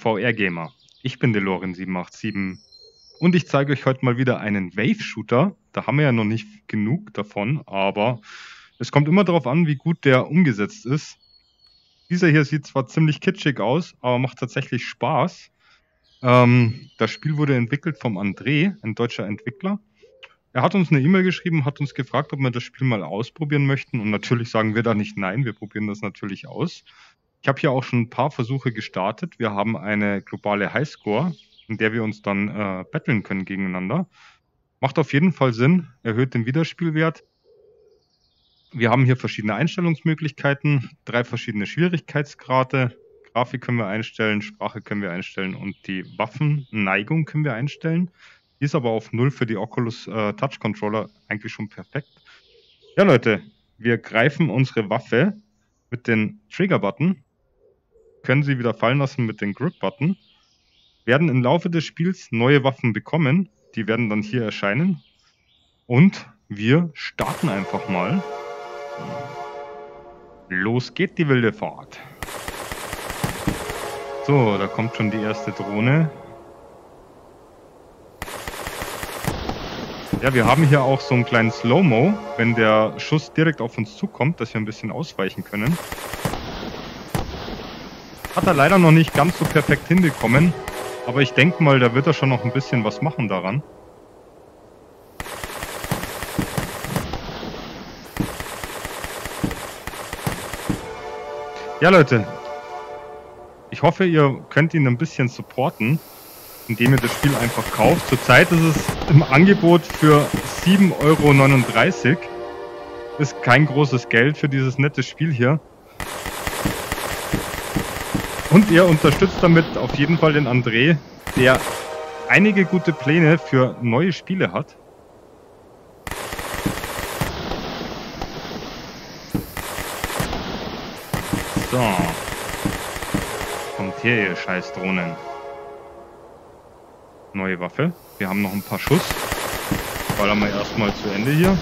VR-Gamer. Ich bin DeLorean787 und ich zeige euch heute mal wieder einen Wave-Shooter. Da haben wir ja noch nicht genug davon, aber es kommt immer darauf an, wie gut der umgesetzt ist. Dieser hier sieht zwar ziemlich kitschig aus, aber macht tatsächlich Spaß. Das Spiel wurde entwickelt vom André, ein deutscher Entwickler. Er hat uns eine E-Mail geschrieben, hat uns gefragt, ob wir das Spiel mal ausprobieren möchten. Und natürlich sagen wir da nicht nein, wir probieren das natürlich aus. Ich habe hier auch schon ein paar Versuche gestartet. Wir haben eine globale Highscore, in der wir uns dann battlen können gegeneinander. Macht auf jeden Fall Sinn, erhöht den Wiederspielwert. Wir haben hier verschiedene Einstellungsmöglichkeiten, 3 verschiedene Schwierigkeitsgrade. Grafik können wir einstellen, Sprache können wir einstellen und die Waffenneigung können wir einstellen. Die ist aber auf 0 für die Oculus Touch Controller eigentlich schon perfekt. Ja Leute, wir greifen unsere Waffe mit den Trigger-Button, können sie wieder fallen lassen mit den Grip-Button, werden im Laufe des Spiels neue Waffen bekommen, die werden dann hier erscheinen und wir starten einfach mal. Los geht die wilde Fahrt. So, da kommt schon die erste Drohne. Ja, wir haben hier auch so einen kleinen Slow-Mo, wenn der Schuss direkt auf uns zukommt, dass wir ein bisschen ausweichen können. Hat er leider noch nicht ganz so perfekt hinbekommen, aber ich denke mal, da wird er schon noch ein bisschen was machen daran. Ja Leute, ich hoffe, ihr könnt ihn ein bisschen supporten, indem ihr das Spiel einfach kauft. Zurzeit ist es im Angebot für 7,39 €. Ist kein großes Geld für dieses nette Spiel hier. Und ihr unterstützt damit auf jeden Fall den André, der einige gute Pläne für neue Spiele hat. So. Kommt her, ihr scheiß Drohnen. Neue Waffe. Wir haben noch ein paar Schuss. Ballern wir erstmal zu Ende hier.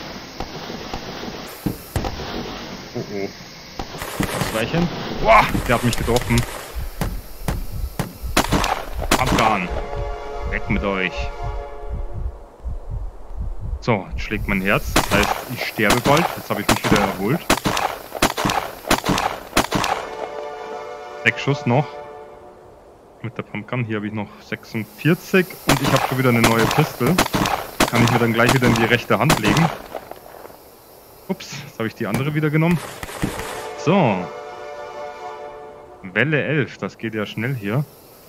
Oh oh. Ausweichen. Boah, der hat mich getroffen. Abfahren. Weg mit euch. So, jetzt schlägt mein Herz. Das heißt, ich sterbe bald. Jetzt habe ich mich wieder erholt. 6 Schuss noch. Mit der Pumpgun. Hier habe ich noch 46 und ich habe schon wieder eine neue Pistole. Kann ich mir dann gleich wieder in die rechte Hand legen. Ups, jetzt habe ich die andere wieder genommen. So. Welle 11, das geht ja schnell hier.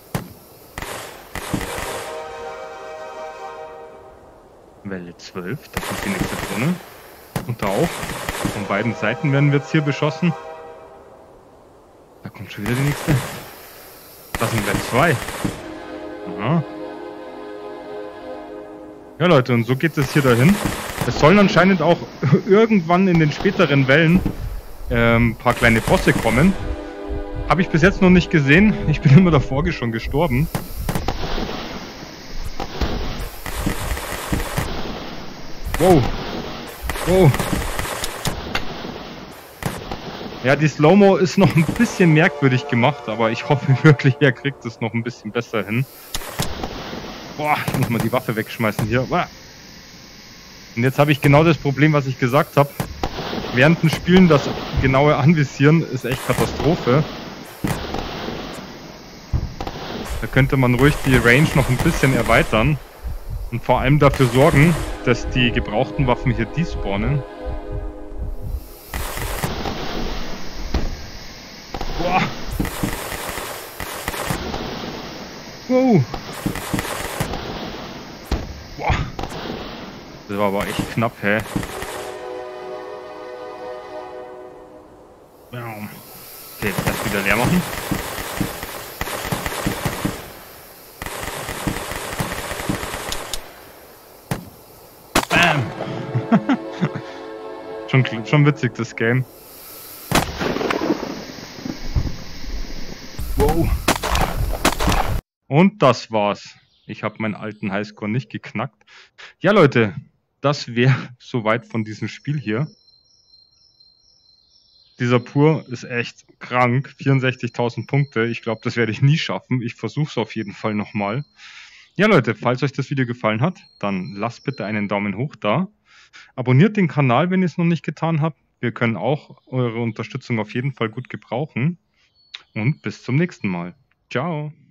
Welle 12, das ist die nächste Drohne. Und da auch. Von beiden Seiten werden wir jetzt hier beschossen. Da kommt schon wieder die nächste. Das sind Welle 2. Aha. Ja Leute, und so geht es hier dahin. Es sollen anscheinend auch irgendwann in den späteren Wellen ein paar kleine Bosse kommen. Habe ich bis jetzt noch nicht gesehen. Ich bin immer davor schon gestorben. Wow. Wow. Ja, die Slow-Mo ist noch ein bisschen merkwürdig gemacht, aber ich hoffe wirklich, er kriegt es noch ein bisschen besser hin. Boah, ich muss mal die Waffe wegschmeißen hier. Boah. Und jetzt habe ich genau das Problem, was ich gesagt habe. Während dem Spielen das genaue Anvisieren ist echt Katastrophe. Da könnte man ruhig die Range noch ein bisschen erweitern. Und vor allem dafür sorgen, dass die gebrauchten Waffen hier despawnen. Boah. Wow. Boah. Das war aber echt knapp, hä? Okay, das wieder leer machen. Bam! schon witzig, das Game. Wow. Und das war's. Ich habe meinen alten Highscore nicht geknackt. Ja, Leute, das wäre soweit von diesem Spiel hier. Dieser Pur ist echt krank. 64.000 Punkte. Ich glaube, das werde ich nie schaffen. Ich versuche es auf jeden Fall nochmal. Ja, Leute, falls euch das Video gefallen hat, dann lasst bitte einen Daumen hoch da. Abonniert den Kanal, wenn ihr es noch nicht getan habt. Wir können auch eure Unterstützung auf jeden Fall gut gebrauchen. Und bis zum nächsten Mal. Ciao.